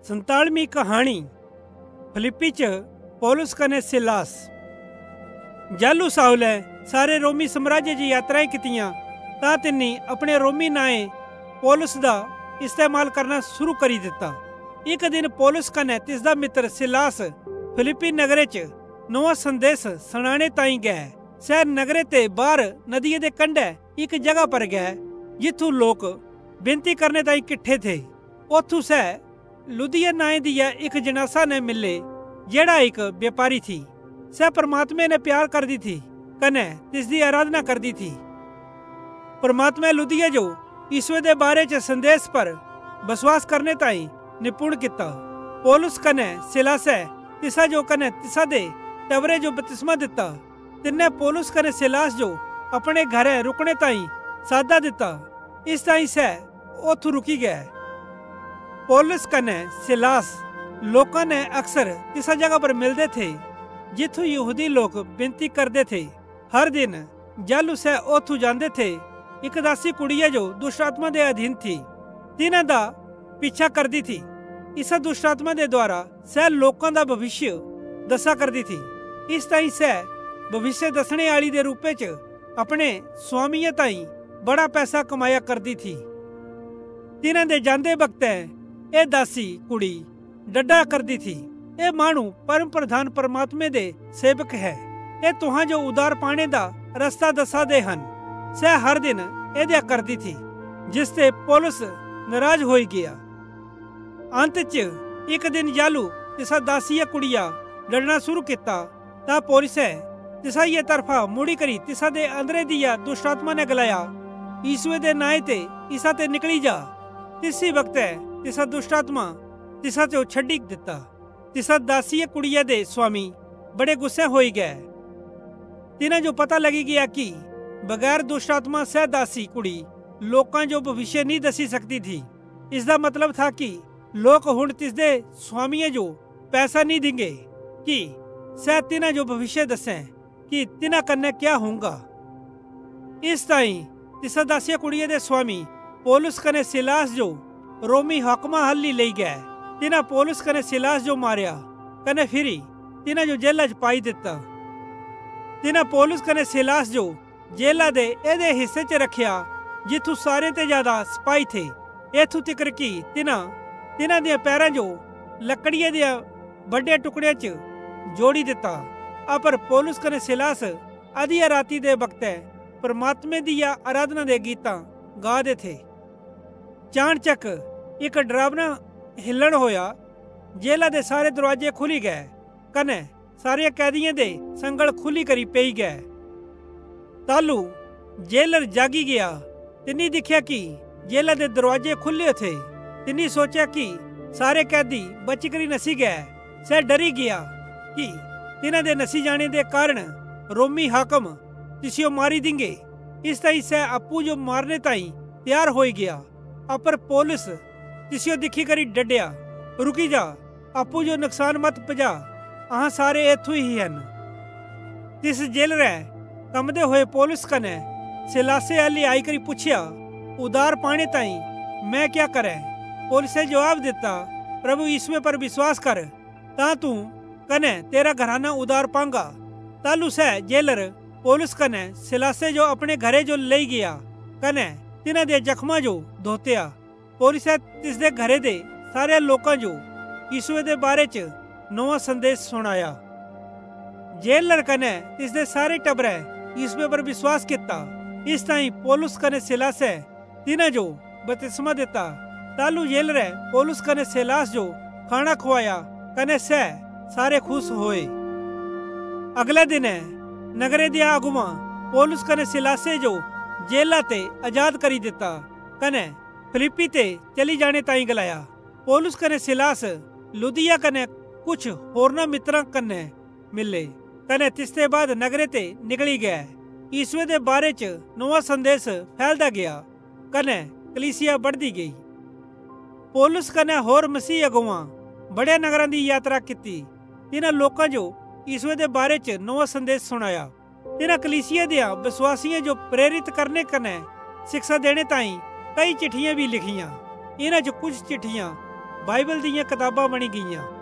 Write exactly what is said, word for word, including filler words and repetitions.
संतालवीं कहानी फिलिप्पी च पौलुस कने सिलास। जालू साहुले सारे रोमी साम्राज्य की यात्राएं कीतियां तां तिन्नी अपने रोमी नाए पौलुस दा इस्तेमाल करना शुरू करी दिता। एक दिन पौलुस कने तिसदा मित्र सिलास फिलिप्पी नगरे च नवा संदेश सुनाने ताई गए। सह नगरे ते बाहर नदिये दे कंढे एक जगह पर गए जिथू लोग बेनती करने ताई किट्ठे थे। ओथू सह लुदिया नाए दिया एक जनासा ने मिले जेड़ा एक व्यापारी थी। सह परमात्मा ने प्यार कर दी थी कने तिसदी आराधना कर दी थी। परमात्मा लुदिया जो ईश्वर दे बारे च संदेश पर विश्वास करने ताई निपुण किता। पौलुस कने सिलासे तिसा जो कने तिसा दे टबरे जो बपतिस्मा दिता। तिन्ने पौलुस कने सिलास जो अपने घरे रुकने ताई सादा दिता। इस ताई सह ओथू रुकी गए। पौलुस कने सिलास लोकां ने अक्सर तिसा जगह पर मिलते थे जिथू यहूदी लोग बेनती करते थे। हर दिन जालू सह ओथू जाते थे। एक दासी कुड़िया जो दुष्टात्मा दे अधीन थी तिन्हां दा पीछा करती थी। इस दुष्टात्मा दे द्वारा सह लोकां दा भविष्य दसा करती थी। इस ताई सह भविष्य दसने वाली दे रूपे च अपने स्वामिया ताई बड़ा पैसा कमाया करती थी। तिन्हां दे जांदे वक्त ए दासी कुड़ी डड्डा करती थी, ए मानू परम प्रधान परमात्मे दे सेवक है, ए तुहां जो उदार पाने दा रास्ता दसा दे हन। सह हर दिन एदे करती थी जिससे पौलुस नाराज हो गया। अंत च एक दिन जालू तिसा दासीया कुड़िया डरना शुरू किता ता पौलुसे तिसा ये तरफा मुड़ी करी तिसा दे अंदरे दिया दुष्टात्मा ने गलाया, यीशु दे नाए ते इसा ते निकली जा। तिसी वक्त तिसा दुष्टात्मा तिसा चो छड्डी दिता। तिसा दासीय कुड़िया दे स्वामी बड़े गुस्से हो गए। तिन्हें जो पता लगी गया कि बगैर दुष्टात्मा सह दासी कुड़ी लोकां जो भविष्य नहीं दसी सकती थी। इसका मतलब था कि लोग हुण तिसदे स्वामी जो पैसा नहीं देंगे कि सह तिन्हां जो भविष्य दसे कि तिन्हां कन्ने क्या होगा। इस ताई तिसा दासीय कुड़िया दे स्वामी पौलुस कने सिलास जो रोमी हकमा हल्ली ले गए। तिन्हां पौलुस कने सिलास जो मारिया कने फिरी तिन्हां जो जेल च पाई दिता। तिन्हां पौलुस कने सिलास जो जेला दे एदे हिस्से च रखिया जिथू सारे ते ज्यादा सिपाही थे। इथू तिकर की तिन्हां तिन्हां दे पैरां जो लकड़िया दे बड़े टुकड़े च जोड़ी दिता। अपर पौलुस कने सिलास आधी राती दे वक्त परमात्मे दी आराधना दे गीतां गा दे थे। चाणचक एक डरावना हिलण होया। जेला दे सारे दरवाजे खुली गए कने सारे कैदियों दे संगल खुली करी पेई गए। तालू जेलर जागी गया। तिन्नी दिखिया कि जेला दे दरवाजे खुले थे। तिन्नी सोचा कि सारे कैदी बच करी नसी गए। सह डरी गया कि तिन्हां दे नसी जाने दे कारण रोमी हाकम तिसियो मारी देंगे। इस ताई सह अप्पू जो मारने ताई तैयार हो गया। अपर पौलुस तिसियो दिखी करी डड्या, रुकी जा, अप्पू जो नुकसान मत पजा, अहां सारे इथू ही हन। तिस जेलरे कमदे हुए पौलुस कने सिलासे अली आई करी पूछया, उदार पाने ताई मैं क्या करे। पौलुसे जवाब दिता, प्रभु यीशु पर विश्वास कर ता तू कने तेरा घराना उदार पांगा। तालू सह जेलर पौलुस कने सिलासे जो अपने घरे जो ले गया कने तिन्हां दे जख्मा जो धोतिया। पौलुसे तिसदे घरे दे सारे लोकां जो यीशु दे बारे च नवा संदेश सुनाया। जेलर कने तिसदे सारे टबरे यीशु पर विश्वास किता। इस ताई पौलुस कने सिलासे तिन्हां जो बपतिस्मा दिता। तालू जेलरे पौलुस कने सिलास जो खाना खवाया कने सह सारे खुश होए। अगले दिन नगरे दिया अगुआ पौलुस कने सिलासे जो जेला ते आजाद करी दिता कने फिलिप्पी ते चली जाने ताई गलाया। पौलुस कने सिलास लुदिया कने कुछ होरना मित्रां कने मिले कने तिसते बाद नगरे ते निकली गए। यीशु दे बारे च नवा संदेश फैलदा गया कने कलीसिया बढ़दी गई। पौलुस कने होर मसीह अगुआ बड़े नगरां दी यात्रा की। तिन्हां लोकां जो यीशु दे बारे च नवा संदेश सुनाया। तिन्हां कलीसिया दियां विश्वासियां जो प्रेरित करने कने शिक्षा देने ताई कई चिट्ठियां भी लिखियां। इन्हां च कुछ चिट्ठियां ਬਾਈਬਲ ਦੀਆਂ ਕਿਤਾਬਾਂ ਬਣੀ ਗਈਆਂ।